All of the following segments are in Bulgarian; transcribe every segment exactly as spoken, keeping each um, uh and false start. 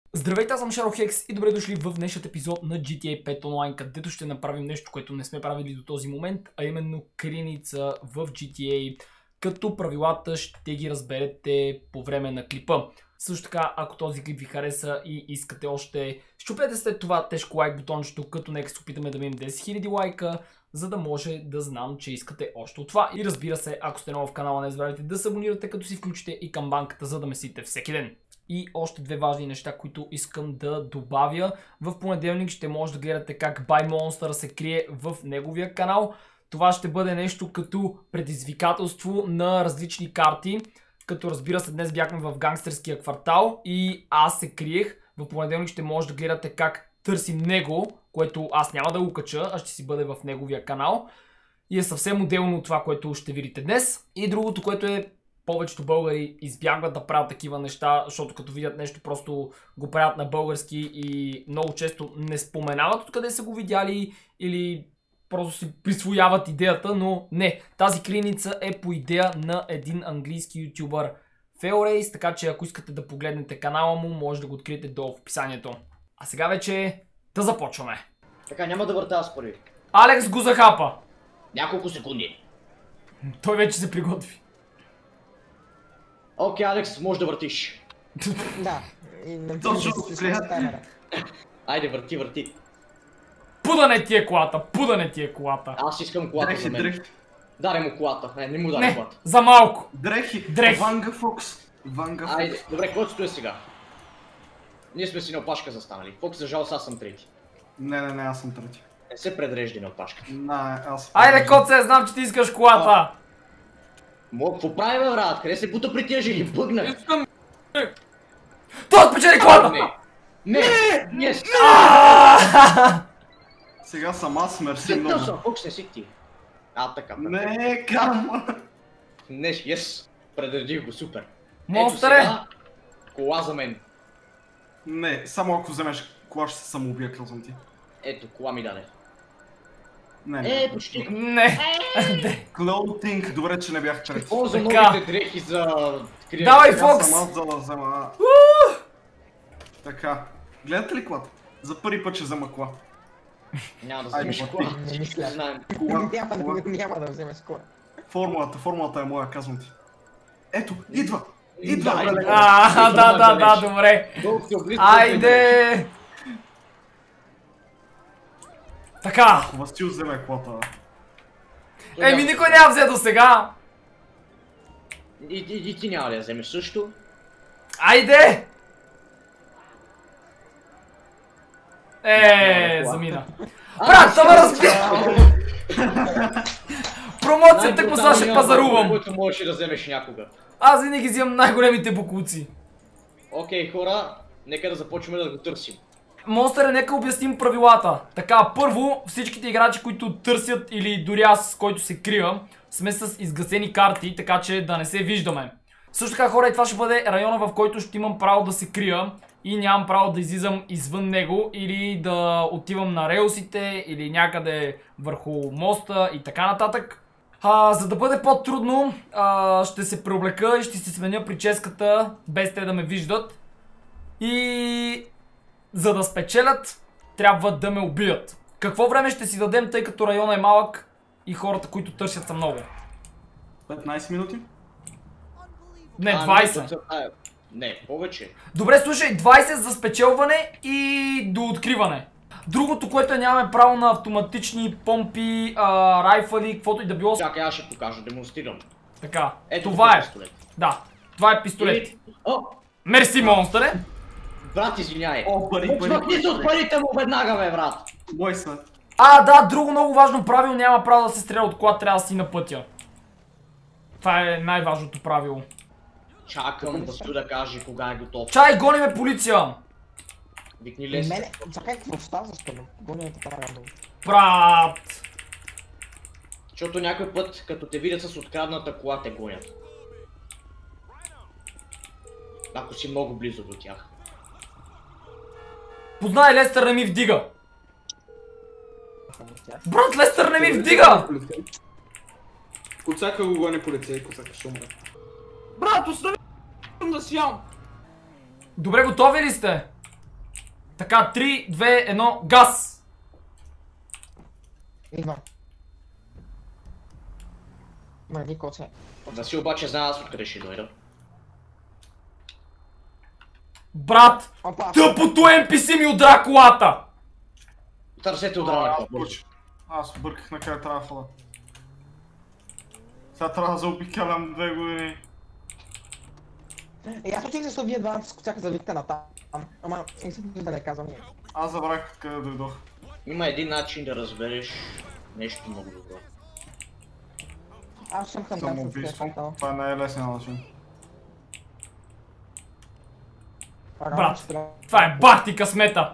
Здравейте, аз съм Шарохекс и добре дошли в днешният епизод на джи ти ей пет онлайн, където ще направим нещо, което не сме правили до този момент, а именно криеница в джи ти ей, като правилата ще ги разберете по време на клипа. Също така, ако този клип ви хареса и искате още, щупете след това тежко лайк бутончето, като нека се опитаме да минем десет хиляди лайка, за да може да знам, че искате още от това. И разбира се, ако сте нови в канала, не забравяйте да се абонирате, като си включите и камбанката, за да месите всеки ден. И още две важни неща, които искам да добавя. В понеделник ще може да гледате как Buy Monster се крие в неговия канал. Това ще бъде нещо като предизвикателство на различни карти. Като разбира се, днес бяхме в гангстерския квартал и аз се криех. В понеделник ще може да гледате как търсим него, което аз няма да го кача, а ще си бъде в неговия канал. И е съвсем отделно от това, което ще видите днес. И другото, което е, повечето българи избягват да правят такива неща, защото като видят нещо просто го правят на български и много често не споменават откъде са го видяли или просто си присвояват идеята, но не. Тази криеница е по идея на един английски ютубър Failrace, така че ако искате да погледнете канала му, може да го откриете долу в описанието. А сега вече да започваме. Така, няма да върта аз първи. Алекс го захапа. Няколко секунди. Той вече се приготви. Окей, Алекс, може да въртиш. Да. И не Точно камера. Айде, върти, върти. Пудане ти е колата, пудане ти е колата. Аз искам колата Дрехи, за мен. дрехи. Дай му колата. Не, не му дай Не, колата. за малко. Дрехи. Дрехи. Ванга Фокс. Ванга Фокс. Айде, добре, който стои сега? Ние сме си на опашка застанали. Фокс, за жалост, аз съм трети. Не, не, не, аз съм трети. Не се предрежди на опашка. Не, аз... Айде, коце, знам, че ти искаш колата. Мога, какво прави, бе, брат? Къде се бута при тия жили? Бъгна. Искам. Той спечели колата! Не. Не. Не. Yes. Сега съм аз, мерси Сетнал много. съм, Фокс, не си ти. А, така. така. Не, кам. Не, yes. Предредих го, супер. Монстър е. Ето сега, кола за мен. Не, само ако вземеш кола ще се самоубия, казвам ти. Ето, кола ми даде. Не, не. Е, почти. Не. Clothing, добре, че не бях трети. Полза Така. новите дрехи за... криене. Давай, Сега Фокс. съм аз, за да взема... Така. Гледате ли колата? За първи път ще взема кола. Няма да Айде, вземеш плати. кола. Не мисля. Не знаем. Кола, Няма, кола. да, няма да вземеш кола. Формулата, формулата е моя, казвам ти. Ето, идва! Идва, Идва, идва. бе, А, да, да, да, добре. Долу се облизва. Айде. Така. Васил вземе колата. Еми, никой няма взе до сега. И, и, и ти няма да я вземеш също. Айде. Е, замина. Брат, това разби... Промоцията му сега ще пазарувам. Който можеш да вземеш някога. Аз винаги взимам най-големите букуци. Окей, хора, нека да започваме да го търсим. Монстър, нека обясним правилата. Така, първо, всичките играчи, които търсят или дори аз, с който се крия, сме с изгасени карти, така че да не се виждаме. Също така, хора, и това ще бъде района, в който ще имам право да се крия и нямам право да излизам извън него или да отивам на релсите или някъде върху моста и така нататък. А, за да бъде по-трудно, а, ще се преоблека и ще си сменя прическата, без те да ме виждат. И за да спечелят, трябва да ме убият. Какво време ще си дадем, тъй като района е малък и хората, които търсят, са много? петнайсет минути? Не, А, двайсет. Не, а, не, повече. Добре, слушай, двайсет за спечелване и до откриване. Другото, което е, нямаме право на автоматични помпи, а, райфали, каквото и да било. Чакай, аз ще покажа, демонстрирам. Така, Ето това е. пистолет. Да, това е пистолет. И... О, Мерси, монстъре. брат, извиняй. О, пари, пари, Отмъкни се от пари. парите му веднага, бе, брат. Мой са. А, да, друго много важно правило, няма право да се стреля от кола, трябва да си на пътя. Това е най-важното правило. Чакам Васил да каже кога е готов. Чай, гониме полиция! Викни И Лесли. мене, чакай, какво става за това? Гоня те правя много. Брат! Защото някой път, като те видят с открадната кола, те гонят. Ако си много близо до тях. Познай, Лестър не ми вдига! Брат, Лестър не ми вдига! Коцака го гони полицей, коцака ще умре. Брат, остави да си ям! Добре, готови ли сте? Така, три, две, едно, газ! Идвам. Мърди коце. Васил обаче знае аз откъде ще дойда. Брат! Опа! Тъпото Ен Пи Си ми удра колата! Търсете А, удрана аз бързо. бърч- Аз обърках на къде трябва да хода. Сега трябва да заобикалям две години. И аз отих се вие двамата скоцаха за вика на там. Ама не съм да не казвам ние. Аз забравих откъде дойдох. Има един начин да разбереш нещо много добро. Аз съм към Самоубийство. Това не е лесен начин. Брат, това е бахти късмета!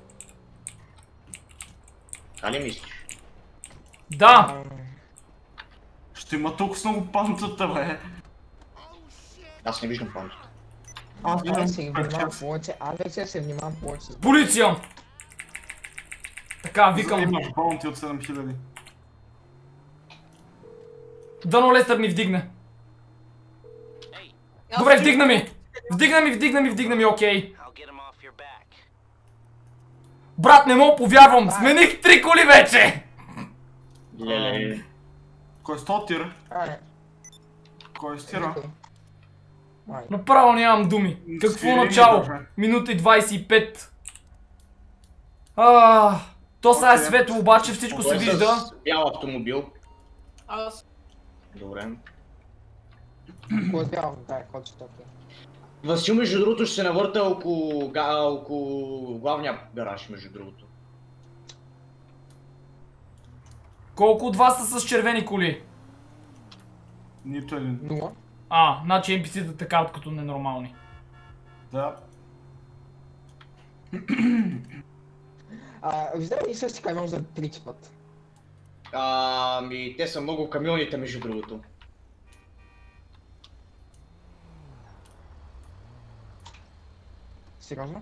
А ли мислиш? Да! Ще има толкова с много пантата, бе. Аз не виждам пантата. Аз Аз се виждам внимавам перчец. повече, аз вече се внимавам повече. Полиция! Така, викам. Имаш баунти от седем хиляди. Дано Лестър ми вдигне. Добре, вдигна ми! Вдигна ми, вдигна ми, вдигна ми, окей. Брат, не мога повярвам! Смених три коли вече! Леле. Кой е сто тир? Айде. Кой е стира? Айде. Направо нямам думи. Какво Свири ми, начало? даже. Минута и двайсет и пет. А, то сега е Окей. светло, обаче всичко се Кой е вижда. с бял автомобил? Аз. Добре. Кой е бял? Да, който ще токи. Васил, между другото, ще се навърта около, га- около главния гараж, между другото. Колко от вас са с червени коли? Нито един. Нула. А, значи Ен Пи Си-та те карат като ненормални. Да. А, виждам ли същи камион за трети път? Ами, те са много камионите, между другото. Сериозно?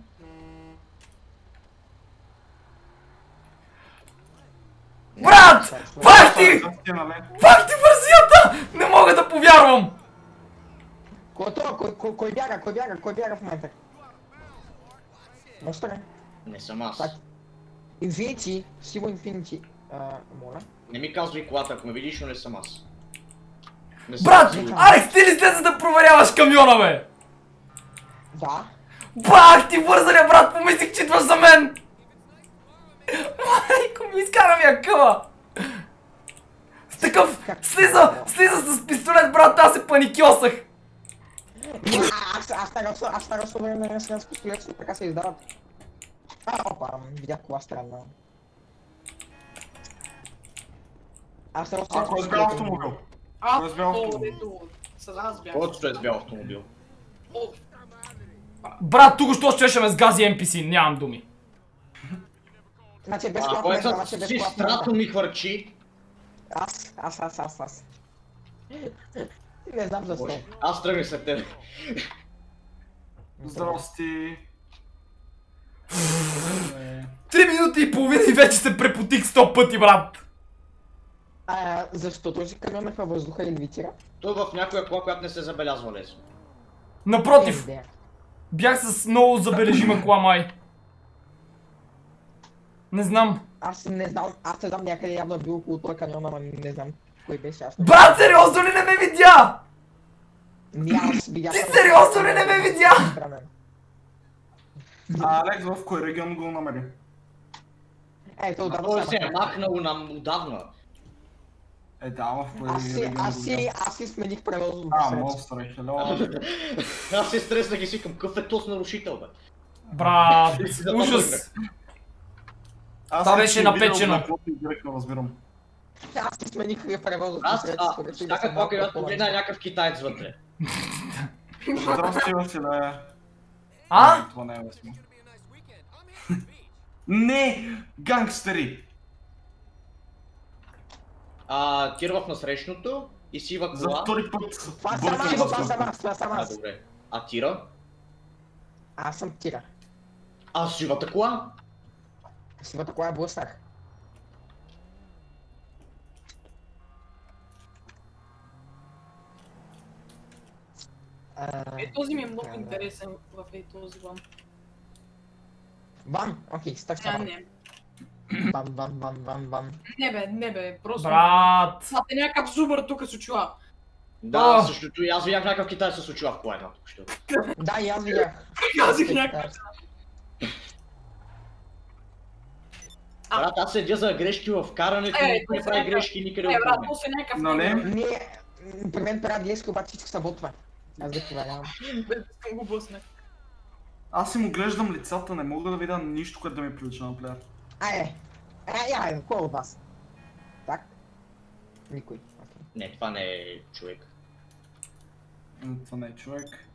Брат! Пак ти! За стена, нали? Пак ти вързията! Не мога да повярвам! Кой е това? Кой, кой, кой бяга? Кой бяга? Кой бяга в момента? Може ли? Не съм аз. Так. Инфинити, Сиво Инфинити. Моля. Не ми казвай колата, ако ме видиш, но не съм аз. Не съм Брат! сигурен. Алекс, ти ли слезе да проверяваш камиона, бе? Да. Бах ти вързаля, брат! Помислих, че идваш за мен! Майко ми изкара ми акъла! С такъв... Слиза! Слиза с пистолет, брат! Аз се паникьосах! Ня, Аз аз стара аз стара с време на с пистолет, така се издават. А, опа, видях кола странна. Аз се А, кой е с бял автомобил? А, Кой е с бял о, автомобил? ето. С аз бях. Който е с бял автомобил. О, Брат, тук що ще ме с гази Ен Пи Си, нямам думи. Значи без А, кола, кой е значи с без си кола. страто ми хвърчи? Аз, аз, аз, аз, аз. Не знам защо. Боже, аз тръгнах след тебе. Здрасти. Три минути и половина и вече се препотих сто пъти, брат! А, защо този камион е във въздуха и левитира? Той е в някоя кола, която не се забелязва лесно. Напротив, Не, бях с много забележима кола, май. Не знам. аз не знам, аз не знам някъде явно е бил около този камион, ама не знам кой беше аз. не- Брат, сериозно ли не ме видя? Не, аз видях. Ти сериозно ли не ме видя? Странен. А Алекс в кой регион го намери? Ето, А да, той да, се е да. махнал нам отдавна. Е, да, в кой Аз си, регион аз го си, намери? аз си смених превозно А, средство. монстър е, хело. Аз се стреснах и си към какъв е този нарушител, бе. Брат, ужас. Аз Това съм беше си видео напечено. на каквото и директно разбирам. Аз си смених превозно Аз, средство. а, което и да всяка съм кола, малко която по-малък. погледна е някакъв китаец вътре. Здрасти, Василе. А? Това не е лесно. Не! Гангстери! А, тир в насрещното и сива За кола. втори път Това съм аз, това съм аз, това съм А, аз. добре. А тира? Аз съм тира. А, сивата кола? Сивата кола е блъснах. А, е, този ми е много да, да. интересен в е този лам. Бам! Окей, А, стартирам. не. Бам, бам, бам, бам, бам. Не бе, не бе, просто... Брат! Това е някакъв зубър тук с очила. Да, О! същото. И аз видях някакъв китай с очила в кола едно тук. що. Да, и аз видях. Казах някакъв. А. Брат, аз седя за грешки в карането, Е, никой не то прави сега- грешки никъде Е, от брат, мен. то си някакъв... Нали? Ние, м, при мен правят грешки, обаче всичко сработва. Аз да проверявам. Без да искам го блъснах. Аз си му глеждам лицата, не мога да видя нищо, което да ми прилича на плеер. Айде. Ай, ай, кой от вас? Так? Никой. Окей. Не, това не е човек. М, Това не е човек.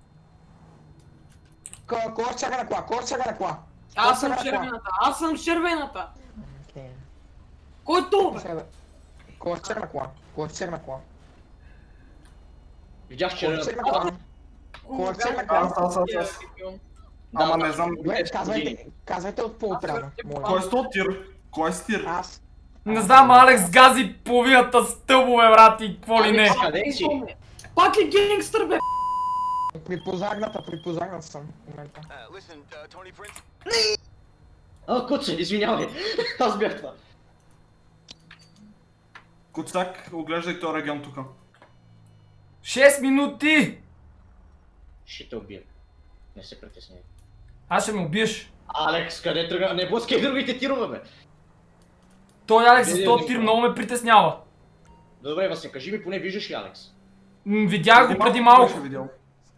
Ко- Кой е с червена кола? Кой е с червена кола? Аз съм Кой е с червена червената, аз съм червената. кола? Окей. Кой е то, бе? Червена- Кой е с черна кола? Кой е с черна кола? Видях Кой е червена с черна кола. кола? Кой е с черна Аз, кола? аз, аз, аз. Ама не знам. Добре, казвайте, казвайте от по-отрано. Кой е с този тир? Кой е с тир? Аз. Не знам, Алекс гази половината стълбове, брат, и какво ли не. Къде си? Пак е генгстър, бе! При пожарната, при пожарната съм в момента. Uh, listen, uh, Tony Prince. А, куце, извинявай. Аз бях това. Куцак, оглеждай този регион тук. шест минути! Ще те убия. Не се притесняй. Аз ще ме убиеш. Алекс, къде тръгна? Не блъскай другите тирове, бе. Той Алекс с Не, този не, тир не. много ме притеснява. Добре, Васе, кажи ми поне виждаш ли Алекс? М, Видях го преди Кой малко. ще видял?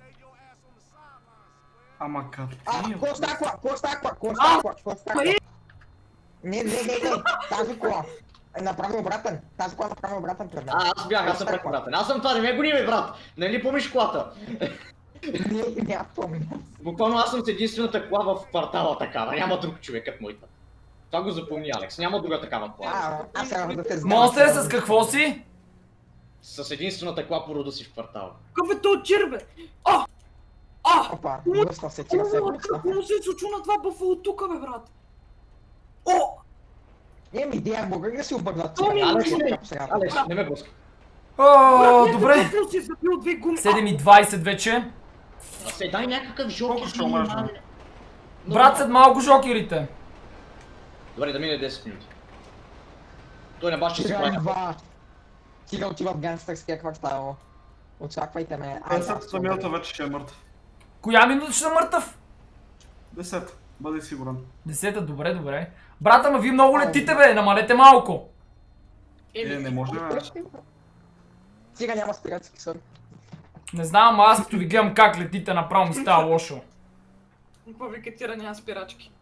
Ама А, къде? кой става кола? Кой става кола? Кой става кола? Кой става кола? Пари! Не, не, не, не, тази кола е направо обратен. Тази кола е направо обратен пред мен. А, аз бях, аз съм пред брата. Аз съм това, не ме гони, бе, брат. Нали помниш колата? Не, не, аз помня. Буквално аз съм с единствената кола в квартала такава. Няма друг човек като моята. Това го запомни, Алекс. Няма друга такава кола. А, аз трябва да те знам. Монстър с какво си? С единствената кола по рода си в квартала. Какъв е този чир, бе? О! О! Опа, блъсна се, тира се, блъсна. Какво му се случва на това бъфало тука, бе, брат? О! Имам идея, мога ли да си обърнат? То ми е Алекс, идея. Алекс, не ме блъскай. О, добре. Някакъв си е забил две гуми. седем и двайсет вече. А се дай някакъв жокер. Колко ще умреш, бе? Брат, след малко жокерите. Добре, да мине десет минути. Той не баш, че се Тира прави. идва. Тира отива в гангстърския квартал. Очаквайте ме. Ай, аз Десетата съм минута вече ще е мъртв. Коя минута ще съм мъртъв? Десет. Бъди сигурен. Десета, добре, добре. Брат, ама вие много летите, бе, намалете малко. Е, не може, бе. Тира няма спирачки сън. Не знам, ама аз като ви гледам как летите, направо ми става лошо. Какво вика тира няма спирачки?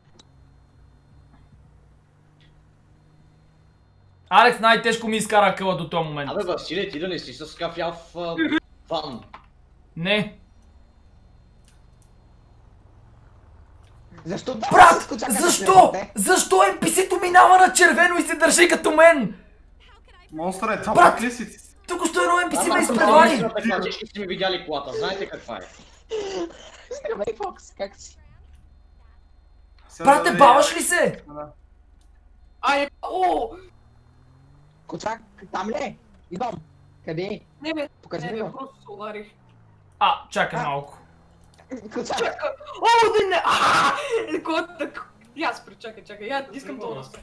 Алекс най-тежко ми изкара къла до този момент. Абе, Василе, ти да не си с кафяв а, ван. Не. Защо да? Брат, защо? Защо ен пи си-то минава на червено и се държи като мен? Монстър е, това Брат! пак ли си? Тук що едно ен пи си ме Ама, аз изпревари. съм така, всички сте ми видяли колата, знаете каква е. Здравей, Фокс, как си? Сега Брат, да те ви- баваш ли се? Да. Ай, о! Кочак, там ли е? Идвам. Къде е? Не бе, Покажи не ми бе, го. просто се ударих. А, чакай А. малко. Кочак, Чакай! О, да не! Ааа! Е, кой е така? Я спри, чакай, чакай, я искам това да спре.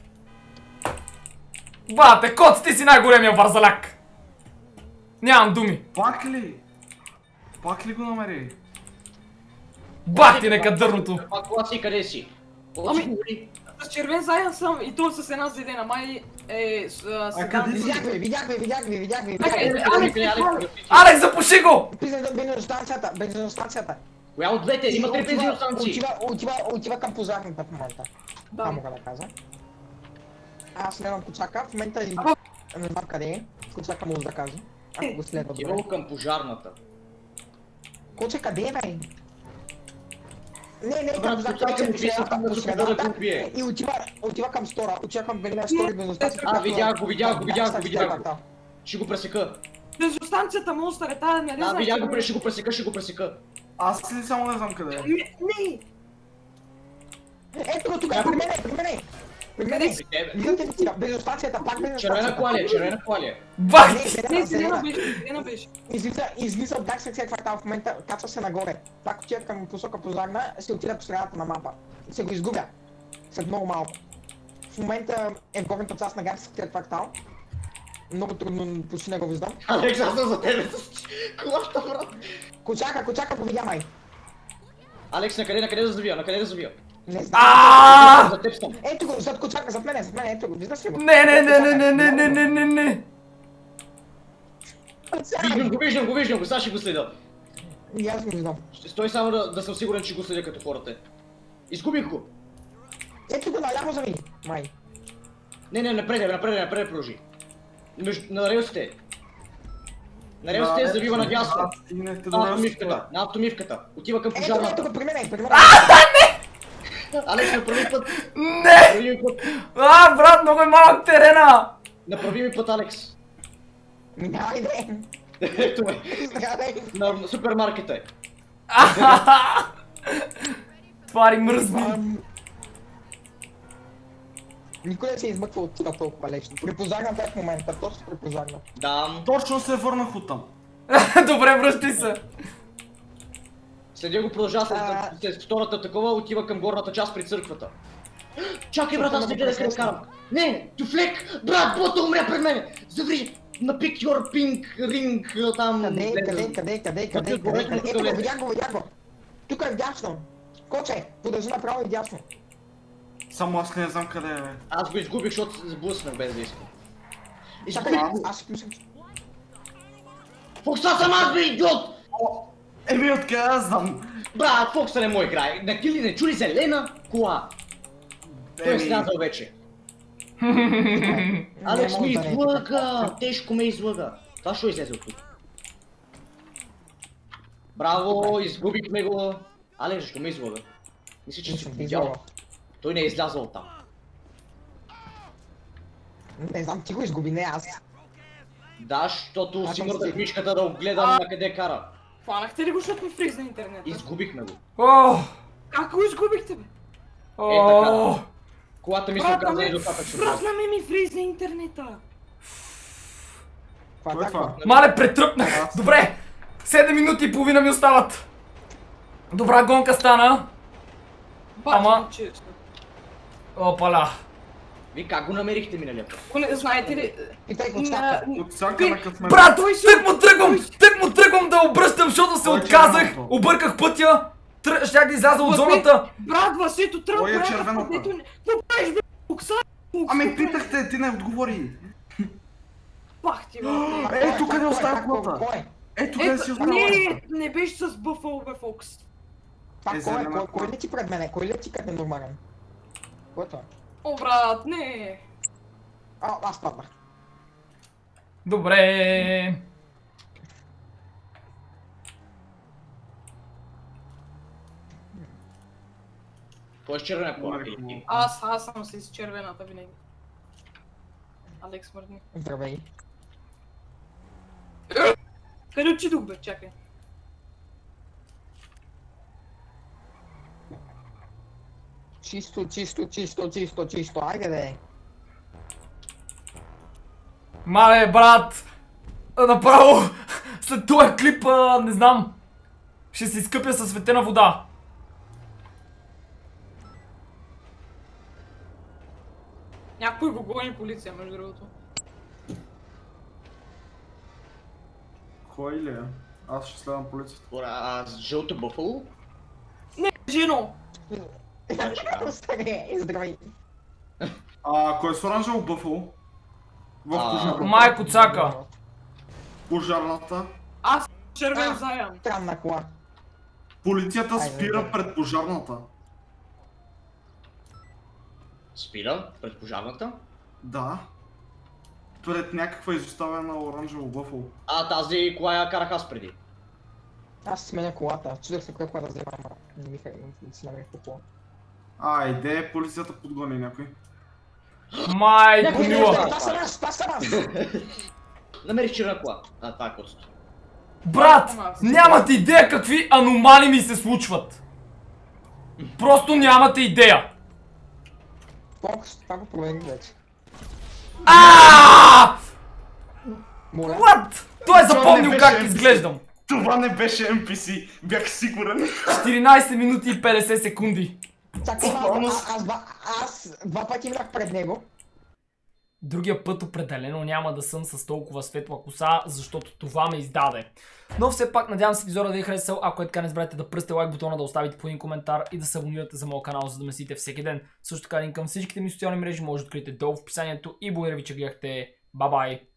Бате, кот, ти си най-големия варзаляк. Нямам думи. Пак ли? Пак ли го намери? Бах ти нека дърното. Каква кола си, къде си? Ами, с червен заедно съм и то с една зелена. Май е с а, А седан. къде си? видях ви, видях ви, видях ви, видях ви. Чакай, видях ви. Алекс, Алекс, запуши го! Писай за бензиностанцията, бензиностанцията. Коя от двете? Има три Отива- бензиностанции. Отива, отива, отива към пожарната в момента. Това Да. мога да кажа. Аз следвам Кочака, в момента и... Ама- Не знам къде е. Кочака може да каже. Ако го следва добре. Отива към пожарната. Коча, къде е, бе? Не, не, Брат, към Кочака пожарната му по писа, средата, там да по се средата. да го убие. И отива, отива към стора, отива към Велина стора и бензиностанцията. А, видях го, видях го, видях го, видях го. Ще го пресека. Бензостанцията монстър е тази, нали А, знаеш? видях го, ще го пресека, ще го пресека. Аз ли само не знам къде е? Не, не! Ето го тук, при мене, при мене. При Къде мене. си? При тебе. Виждате ли сега, бензиностанцията, пак Червена бензиностанцията. кола ли е, червена кола ли е? Бах Не, ти! зелена, Не, зелена зелена. беше, зелена беше. Излиза, излиза от гангстърския квартал в момента, качва се нагоре. Пак отива към посока пожарна, ще отида по средата на мапа. Се го изгубя. след много малко. В момента е в горната част на гарския квартал. Много трудно, почти не го виждам. Алекс, аз съм за тебе с колата, брат. Кочака, кочака, повидя май. Алекс, накъде, накъде да завия, накъде да завия? Не знам. Аааа! За теб съм. Ето го, зад кочака, зад мене, зад мене, ето го, виждаш ли го? Не, не, не, не, не, не, не, не, не, не. Виждам го, виждам го, виждам го, сега ще го следя. И аз го виждам. Ще стой само да, да съм сигурен, че го следя като хората. Изгубих го. Ето го, наляво завини, май. Не, не, напред, напред, напред продължи. Между, на релсите. На релсите завива надясно. Стигнахте На до автомивката, на автомивката. Отива към Ето го, ето пожарната. го, при мен, при мен. Алекс, направи път. Не! Направи ми път. А, брат, много е малък терена! Направи ми път, Алекс. Хайде. Ето ме. Здравей. На супермаркета е. Твари мръсни. Ам, Никой не се измъква от това толкова лесно. Припозагната е в момента, точно припозагна. Да. Точно се върнах оттам. Добре, връщай се. Следя го, продължава А. след, след втората такова, отива към горната част при църквата. Чакай, брат, аз не гледа къде карам. Не, туфлек! Брат, бота умря пред мене! Заври! На pick your pink ring там. Къде, гледам. къде, къде, къде, къде, Тук, къде, тук, къде? тук, Ето го, тук, видях го, видях го. Тук е вдясно. Коче, продължи направо и вдясно. Само аз не знам къде е, бе. Аз го изгубих, защото се сблъснах без да искам. Чакай, Изгубих аз, го! аз ще пусна. Фокса съм аз, бе, идиот! Еми, откъде аз знам? Брат, Фокса не му играе. На кили не чули зелена кола. Той е Еми, слязал вече. Не Алекс мога ми да не е излъга! Тежко ме излъга. Това ще излезе от тук. Браво, изгубихме го. Алекс, защо ме излъга? Мисля, че си Нищо, го не видял. излъга. Той не е излязъл оттам. Не знам, ти го изгуби, не аз. Да, защото Аз си съм мърдах сигурен. мишката да го гледам на къде кара. Хванахте ли го, защото ми фризна интернет? Изгубихме го. О! Как го изгубихте, бе? О! Колата ми се Брат, оказа ами, и достатъчно. Брат, на ми ми фризна интернета. Това Кой е е това? така. Мале, претръпнах. Добре. седем минути и половина ми остават. Добра гонка стана. Ама- Ама... Честно. Опаля. Ви как го намерихте миналия път? Ако не знаете ли... Питай го, на- чака. От всяка на късмет. Брат, Той се- тък му тръгвам, тък му тръгвам да обръщам, защото се Той е отказах, червеното. обърках пътя, тръ... щях да изляза от Лъпи. зоната. Брат, Васето, трябва Кой е да червената? дето не... Да правиш, бе, Фокса! Ами питахте, ти не отговори. Пах ти, бе. Ето Кой е, къде кой е, оставя кой е, колата. Кой е? Ето къде си Ето, оставя. не, не беше с бъфъл, бе, Фокс. Това Е, кой е? зелена Кой, кой кола. лети пред мене? Кой лети като ненормален? Кой е това? О, брат, не. А, аз паднах. Добре. Кой е с червена кола? Майко му. Аз, аз съм с червената винаги. Алекс мърдни. Здравей. Къде отидох, бе, чакай. Чисто, чисто, чисто, чисто, чисто. Айде де. Мале, брат. Направо. След този клип, а, не знам. Ще се изкъпя със светена вода. Някой го гони полиция, между другото. Кой ли е? Аз ще следвам полицията. Ора, а с жълто бъфало? Не, жено! Остане, здравей. А, кой е с оранжево бъфало? В А, пожарната. Майко цака. Пожарната. Аз червен А. заем. Странна кола. Полицията Айде, спира да. пред пожарната. Спира пред пожарната. Да. Пред някаква изоставена оранжево бъфало. А, тази кола я карах аз преди. Аз сменя колата. Чудех се кое кола да взема, ама не ми хареса, не си намерих по кола. А, иде полицията подгони някой. Майко Някой мила. не е Това съм аз, това съм аз! Намерих червена кола. А, това е котството. Брат, нямате идея какви аномалии ми се случват. Просто нямате идея. Фокс, това го промених вече. Аааа! Моля. What? Той е Това запомнил не как беше изглеждам. Това не беше Ен Пи Си, бях сигурен. четиринайсет минути и петдесет секунди. Чакай малко, а- аз, два- аз два пъти минах пред него. Другия път определено няма да съм с толкова светла коса, защото това ме издаде. Но все пак надявам се епизода да ви е харесал. Ако е така, не забравяйте да пръсте лайк бутона, да оставите по един коментар и да се абонирате за моят канал, за да ме следите всеки ден. Също така линк към всичките ми социални мрежи може да откриете долу в описанието и благодаря ви, че гледахте. Бай-бай!